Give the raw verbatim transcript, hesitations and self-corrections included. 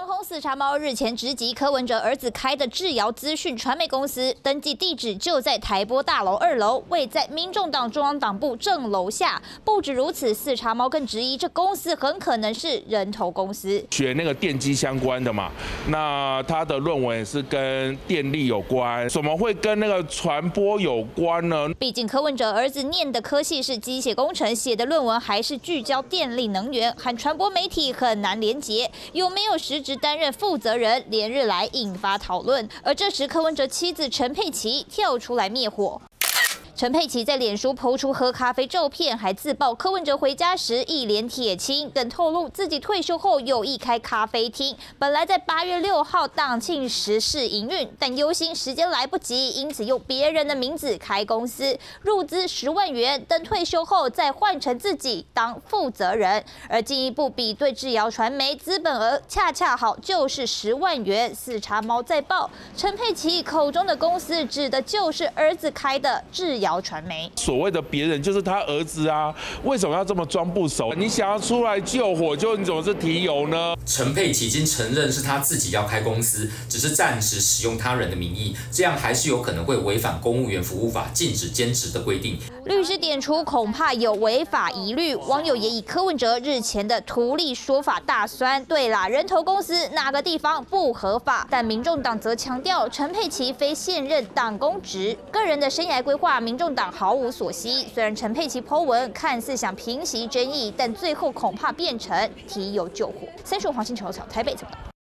网红四叉猫日前直击柯文哲儿子开的智瑶资讯传媒公司，登记地址就在台玻大楼二楼，位在民众党中央党部正楼下。不止如此，四叉猫更质疑这公司很可能是人头公司， 学那个电机相关的嘛，那他的论文也是跟电力有关，怎么会跟那个传播有关呢？ 毕竟柯文哲儿子念的科系是机械工程，写的论文还是聚焦电力能源，和传播媒体很难连结，有没有实职担任负责人，连日来引发讨论。而这时，柯文哲妻子陈佩琪跳出来灭火。陈佩琪在脸书抛出喝咖啡照片，还自曝柯文哲回家时一脸铁青，更透露自己退休后有意开咖啡厅，本来在八月六号党庆时试营运，但忧心时间来不及，因此用别人的名字开公司，入资十万元，等退休后再换成自己当负责人。而进一步比对智瑶传媒，资本额恰恰好就是十万元。四叉猫再报，陈佩琪口中的公司指的就是儿子开的智瑶传媒。 所谓的别人就是他儿子啊，为什么要这么装不熟？你想要出来救火，就你怎么是提油呢？ 陈佩琪已经承认是他自己要开公司，只是暂时使用他人的名义，这样还是有可能会违反公务员服务法禁止兼职的规定。 律师点出恐怕有违法疑虑，网友也以柯文哲日前的图利说法大酸。对啦，人头公司哪个地方不合法？但民众党则强调陈佩琪非现任党公职，个人的生涯规划，民众党毫无所悉。虽然陈佩琪 po 文看似想平息争议，但最后恐怕变成提油救火。三十五黄金球草台北怎么？